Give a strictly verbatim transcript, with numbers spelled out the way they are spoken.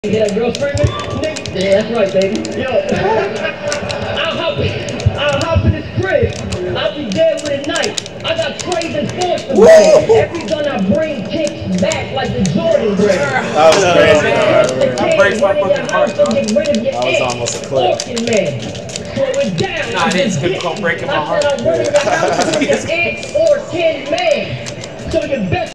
Hear that girl screaming? Nigga? Yeah, that's right, baby. Yo, I'll hop in. I'll hop in this crib. I'll be dead with a knife. I got crazy force to bring. Every gun I bring kicks back like the Jordan break. That was crazy. That breaks my fucking heart, dog. Get rid of your That was almost a clip. man. Slow it down. Nah, this could come breaking my heart. I said I'm running your house with your ant or ten man. So you best